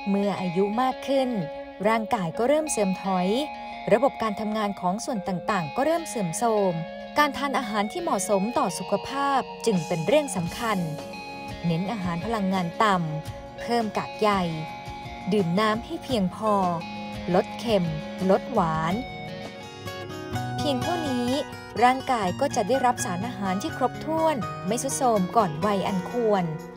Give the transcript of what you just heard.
เมื่ออายุมากขึ้นร่างกายก็เริ่มเสื่อมถอยระบบการทำงานของส่วนต่างๆก็เริ่มเสื่อมโทรมการทานอาหารที่เหมาะสมต่อสุขภาพจึงเป็นเรื่องสำคัญเน้นอาหารพลังงานต่ำเพิ่มกากใยดื่มน้ำให้เพียงพอลดเค็มลดหวานเพียงเท่านี้ร่างกายก็จะได้รับสารอาหารที่ครบถ้วนไม่ทรุดโทรมก่อนวัยอันควร